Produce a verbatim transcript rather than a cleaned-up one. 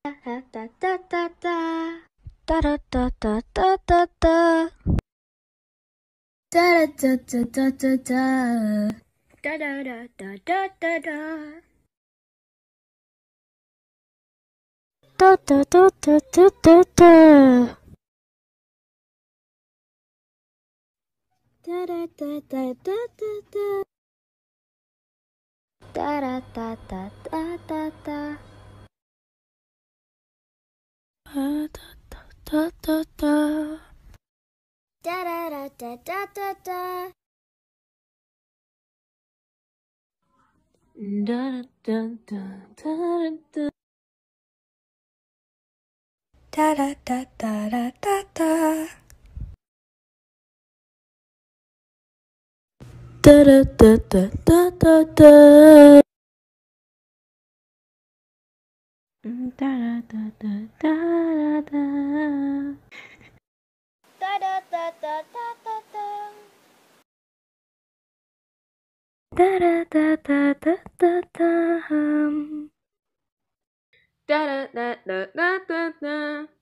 Da da da da. Da da da da da da da. Da da da da da da. Da da da da da da da. Da da da da da da da. Da da da da da da da. Da da da da da da da. Da da da da da. Da da da da da da da. Da da da da da. Da da da da da da da. Da da da da da da da. Da da da da da da. Da da da da da da da. Da da da da da da da. Da da da da da da da.